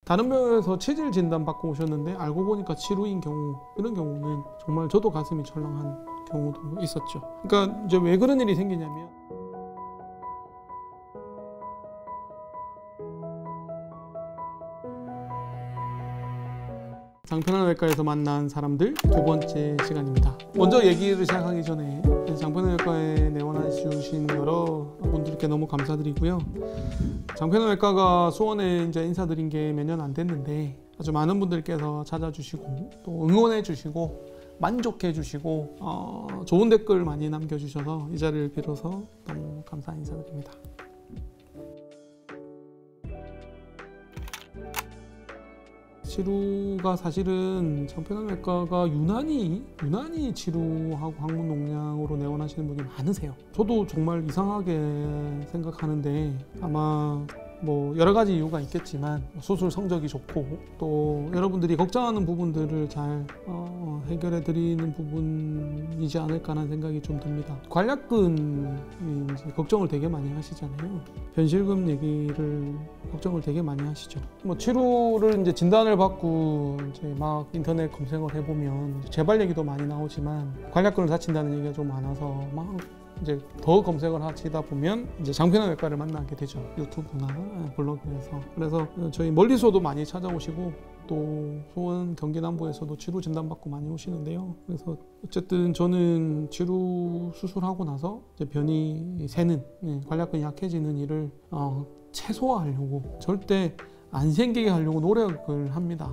다른 병원에서 체질 진단 받고 오셨는데 알고 보니까 치루인 경우, 이런 경우는 정말 저도 가슴이 철렁한 경우도 있었죠. 그러니까 이제 왜 그런 일이 생기냐면, 장편외과에서 만난 사람들 두 번째 시간입니다. 먼저 얘기를 시작하기 전에 장편외과에 내원해 주신 여러 분들께 너무 감사드리고요. 장편외과가 수원에 이제 인사드린 게 몇 년 안 됐는데 아주 많은 분들께서 찾아주시고 또 응원해 주시고 만족해 주시고 좋은 댓글 많이 남겨주셔서 이 자리를 빌어서 너무 감사 인사드립니다. 치루가 사실은 장편외과가 유난히 치루하고 항문 농양으로 내원하시는 분이 많으세요. 저도 정말 이상하게 생각하는데 아마 뭐 여러 가지 이유가 있겠지만 수술 성적이 좋고 또 여러분들이 걱정하는 부분들을 잘 해결해 드리는 부분이지 않을까라는 생각이 좀 듭니다. 관략근이 이제 걱정을 되게 많이 하시잖아요. 변실금 얘기를 걱정을 되게 많이 하시죠. 뭐 치루를 이제 진단을 받고 이제 막 인터넷 검색을 해보면 재발 얘기도 많이 나오지만 관략근을 다친다는 얘기가 좀 많아서 막 이제 더 검색을 하시다 보면 이제 장편외과를 만나게 되죠. 유튜브나 블로그에서. 그래서 저희 멀리서도 많이 찾아오시고 또 수원 경기 남부에서도 치루 진단받고 많이 오시는데요. 그래서 어쨌든 저는 치루 수술하고 나서 이제 변이 새는 관략근이 약해지는 일을 최소화하려고 절대 안 생기게 하려고 노력을 합니다.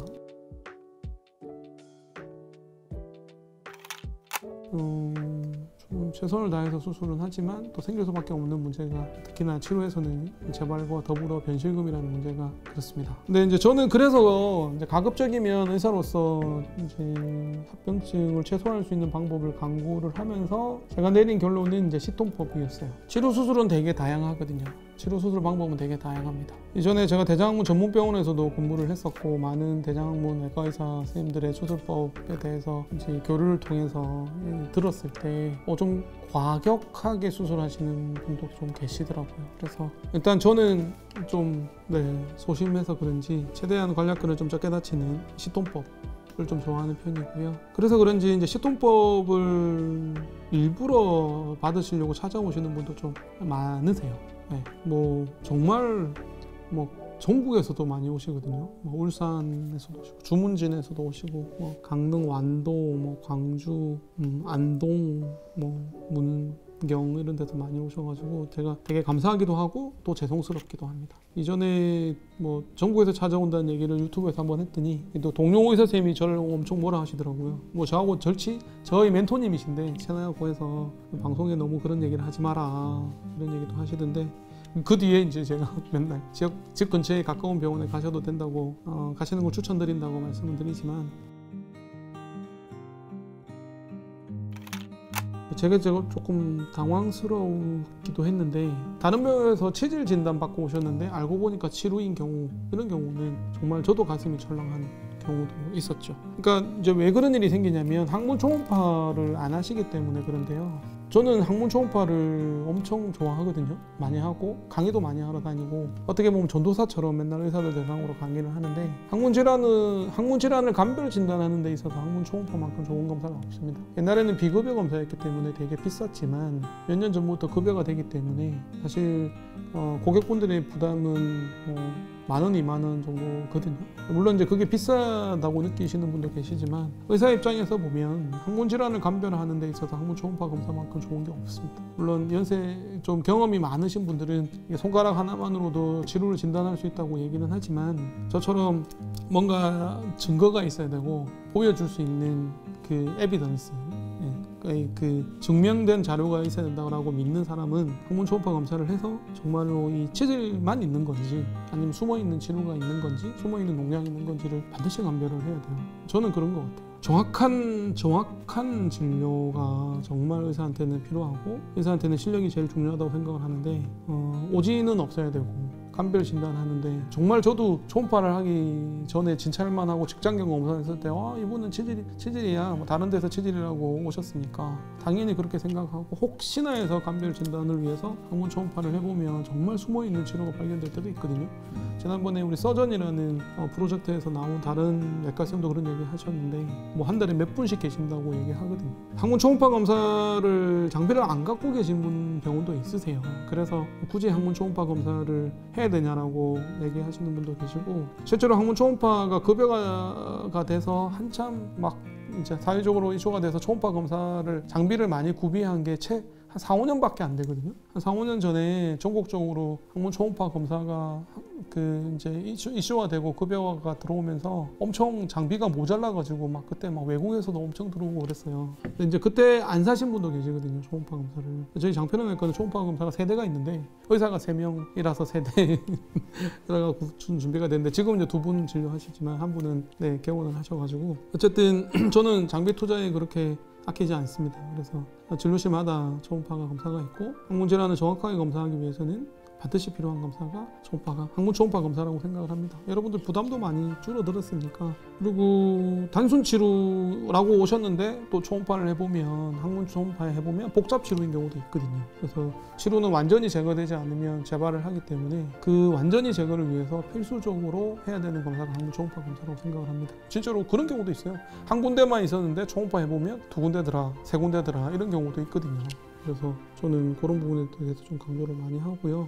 좀 최선을 다해서 수술은 하지만 또 생길 수밖에 없는 문제가 특히나 치료에서는 재발과 더불어 변실금이라는 문제가 그렇습니다. 근데 이제 저는 그래서 이제 가급적이면 의사로서 이제 합병증을 최소화할 수 있는 방법을 강구를 하면서 제가 내린 결론은 이제 시통법이었어요. 치료 수술은 되게 다양하거든요. 치료 수술 방법은 되게 다양합니다. 이전에 제가 대장학문 전문병원에서도 근무를 했었고 많은 대장학문 외과의사 선생님들의 수술법에 대해서 이제 교류를 통해서 들었을 때 좀 과격하게 수술하시는 분도 좀 계시더라고요. 그래서 일단 저는 좀 소심해서 그런지 최대한 관략근을 좀 적게 다치는 시통법을 좀 좋아하는 편이고요. 그래서 그런지 이제 시통법을 일부러 받으시려고 찾아오시는 분도 좀 많으세요. 뭐 정말 뭐 전국에서도 많이 오시거든요. 뭐 울산에서도 오시고 주문진에서도 오시고 뭐 강릉 완도 뭐 광주 안동 뭐 문경 이런 데서 많이 오셔가지고 제가 되게 감사하기도 하고 또 죄송스럽기도 합니다. 이전에 뭐 전국에서 찾아온다는 얘기를 유튜브에서 한번 했더니 또 동료 의사 선생님이 저를 엄청 뭐라 하시더라고요. 뭐 저하고 저희 멘토님이신데 채나야고에서 방송에 너무 그런 얘기를 하지 마라 이런 얘기도 하시던데 그 뒤에 이제 제가 맨날 집 근처에 가까운 병원에 가셔도 된다고 가시는 걸 추천드린다고 말씀을 드리지만 제가 조금 당황스럽기도 했는데 다른 병원에서 체질 진단 받고 오셨는데 알고 보니까 치루인 경우, 이런 경우는 정말 저도 가슴이 철렁한 경우도 있었죠. 그러니까 이제 왜 그런 일이 생기냐면 항문 초음파를 안 하시기 때문에 그런데요. 저는 항문 초음파를 엄청 좋아하거든요. 많이 하고 강의도 많이 하러 다니고 어떻게 보면 전도사처럼 맨날 의사들 대상으로 강의를 하는데 항문 질환을 감별 진단하는 데 있어서 항문 초음파만큼 좋은 검사가 없습니다. 옛날에는 비급여 검사였기 때문에 되게 비쌌지만 몇 년 전부터 급여가 되기 때문에 사실 고객분들의 부담은 10,000원, 20,000원 정도거든요. 물론 이제 그게 비싸다고 느끼시는 분도 계시지만 의사 입장에서 보면 항문 질환을 감별하는 데 있어서 항문 초음파 검사만큼 좋은 게 없습니다. 물론 연세 좀 경험이 많으신 분들은 손가락 하나만으로도 치루를 진단할 수 있다고 얘기는 하지만 저처럼 뭔가 증거가 있어야 되고 보여줄 수 있는 그 에비던스, 그 증명된 자료가 있어야 된다고 믿는 사람은 항문 초음파 검사를 해서 정말로 이 체질만 있는 건지 아니면 숨어있는 치루가 있는 건지 숨어있는 농양이 있는 건지를 반드시 감별을 해야 돼요. 저는 그런 것 같아요. 정확한 진료가 정말 의사한테는 필요하고 의사한테는 실력이 제일 중요하다고 생각을 하는데 오지는 없어야 되고 감별 진단하는데 정말 저도 초음파를 하기 전에 진찰만 하고 직장 경험 검사했을 때 이분은 치질이야 뭐 다른 데서 치질이라고 오셨으니까 당연히 그렇게 생각하고 혹시나 해서 감별 진단을 위해서 항문 초음파를 해보면 정말 숨어있는 치료가 발견될 때도 있거든요. 지난번에 우리 서전이라는 프로젝트에서 나온 다른 내과쌤도 그런 얘기 하셨는데 뭐 한 달에 몇 분씩 계신다고 얘기하거든요. 항문 초음파 검사를 장비를 안 갖고 계신 병원도 있으세요. 그래서 굳이 항문 초음파 검사를 해야 되냐라고 얘기하시는 분도 계시고 실제로 항문 초음파가 급여가 돼서 한참 막 이제 사회적으로 이슈가 돼서 초음파 검사를 장비를 많이 구비한 게 한 4, 5년밖에 안 되거든요. 한 4, 5년 전에 전국적으로 항문 초음파 검사가 이제 이슈가 되고 급여가 들어오면서 엄청 장비가 모자라가지고 막 그때 막 외국에서도 엄청 들어오고 그랬어요. 근데 이제 그때 안 사신 분도 계시거든요, 초음파 검사를. 저희 장편외과는 초음파 검사가 3대가 있는데 의사가 3명이라서 3대가 준비가 됐는데 지금 이제 2분 진료하시지만 한 분은 개원을 하셔가지고 어쨌든 저는 장비 투자에 그렇게 아끼지 않습니다. 그래서 진료실마다 초음파가 검사가 있고 항문 질환을 정확하게 검사하기 위해서는 반드시 필요한 검사가 항문 초음파 검사라고 생각을 합니다. 여러분들 부담도 많이 줄어들었으니까. 그리고 단순 치료라고 오셨는데 또 초음파를 해보면 항문 초음파 해보면 복잡 치료인 경우도 있거든요. 그래서 치료는 완전히 제거되지 않으면 재발을 하기 때문에 그 완전히 제거를 위해서 필수적으로 해야 되는 검사가 항문 초음파 검사라고 생각을 합니다. 진짜로 그런 경우도 있어요. 한 군데만 있었는데 초음파 해보면 2군데더라, 3군데더라 이런 경우도 있거든요. 그래서 저는 그런 부분에 대해서 좀 강조를 많이 하고요.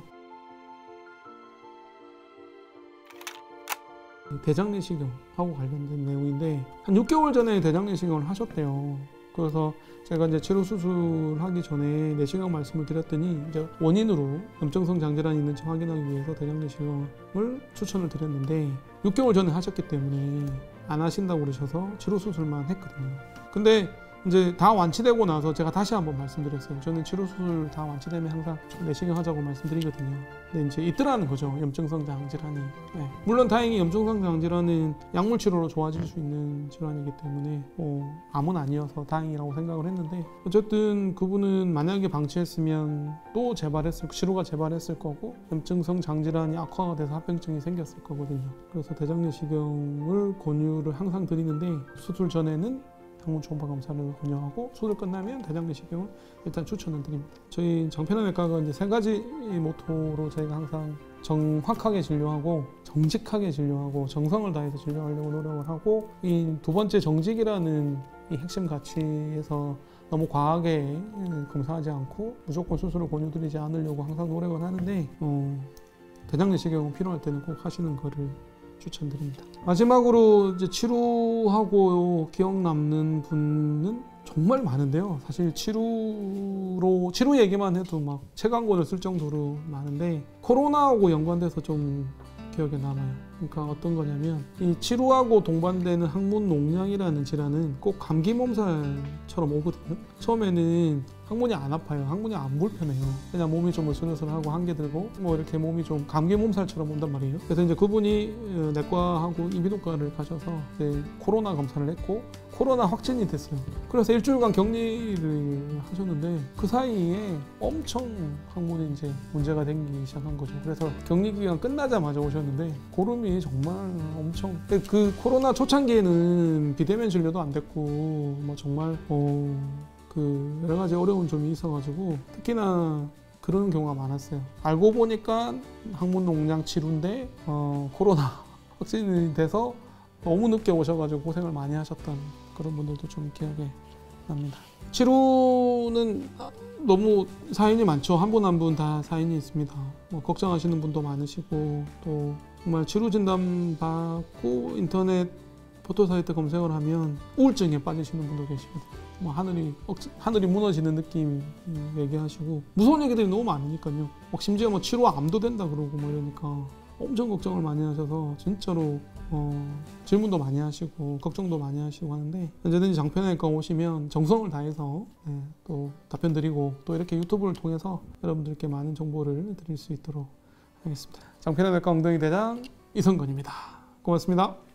대장 내시경하고 관련된 내용인데 한 6개월 전에 대장 내시경을 하셨대요. 그래서 제가 이제 치료 수술하기 전에 내시경 말씀을 드렸더니 이제 원인으로 염증성 장질환이 있는지 확인하기 위해서 대장 내시경을 추천을 드렸는데 6개월 전에 하셨기 때문에 안 하신다고 그러셔서 치료 수술만 했거든요. 근데 이제 다 완치되고 나서 제가 다시 한번 말씀드렸어요. 저는 치료 수술 다 완치되면 항상 내시경 하자고 말씀드리거든요. 근데 이제 있더라는 거죠, 염증성 장질환이. 물론 다행히 염증성 장질환은 약물 치료로 좋아질 수 있는 질환이기 때문에 암은 아니어서 다행이라고 생각을 했는데 어쨌든 그분은 만약에 방치했으면 또 치료가 재발했을 거고 염증성 장질환이 악화가 돼서 합병증이 생겼을 거거든요. 그래서 대장 내시경을 권유를 항상 드리는데 수술 전에는 항문 초음파 검사를 권유하고 수술 끝나면 대장 내시경을 일단 추천을 드립니다. 저희 장편외과가 이제 3가지 모토로 저희가 항상 정확하게 진료하고 정직하게 진료하고 정성을 다해서 진료하려고 노력을 하고 이 2번째 정직이라는 이 핵심 가치에서 너무 과하게 검사하지 않고 무조건 수술을 권유드리지 않으려고 항상 노력을 하는데 대장 내시경은 필요할 때는 꼭 하시는 거를 추천드립니다. 마지막으로 이제 치료하고 기억 남는 분은 정말 많은데요. 사실 치료 얘기만 해도 막 책 한 권을 쓸 정도로 많은데 코로나하고 연관돼서 좀 기억에 남아요. 그러니까 어떤 거냐면 이 치료하고 동반되는 항문 농량이라는 질환은 꼭 감기 몸살처럼 오거든요. 처음에는 항문이 안 아파요. 항문이 안 불편해요. 그냥 몸이 좀 으슬으슬하고 한개 들고 뭐 이렇게 몸이 좀 감기 몸살처럼 온단 말이에요. 그래서 이제 그분이 내과하고 이비인후과를 가셔서 이제 코로나 검사를 했고 코로나 확진이 됐어요. 그래서 일주일간 격리를 하셨는데 그 사이에 엄청 항문이 이제 문제가 생기기 시작한 거죠. 그래서 격리 기간 끝나자마자 오셨는데 고름이 정말 엄청 그 코로나 초창기에는 비대면 진료도 안 됐고 뭐 정말 그 여러 가지 어려운 점이 있어가지고 특히나 그런 경우가 많았어요. 알고 보니까 항문 농량 치료인데 코로나 확진이 돼서 너무 늦게 오셔가지고 고생을 많이 하셨던 그런 분들도 좀 기억에 납니다. 치료는 너무 사연이 많죠. 한 분 한 분 다 사연이 있습니다. 뭐 걱정하시는 분도 많으시고 또 정말 치료 진단 받고 인터넷 포털 사이트 검색을 하면 우울증에 빠지시는 분도 계시거든요. 뭐 하늘이 무너지는 느낌 얘기하시고 무서운 얘기들이 너무 많으니까요. 막 심지어 뭐 치료암도 된다 그러고 뭐 이러니까 엄청 걱정을 많이 하셔서 진짜로 질문도 많이 하시고 걱정도 많이 하시고 하는데 언제든지 장편외과 오시면 정성을 다해서 또 답변 드리고 또 이렇게 유튜브를 통해서 여러분들께 많은 정보를 드릴 수 있도록 하겠습니다. 장편외과 엉덩이 대장 이성건입니다. 고맙습니다.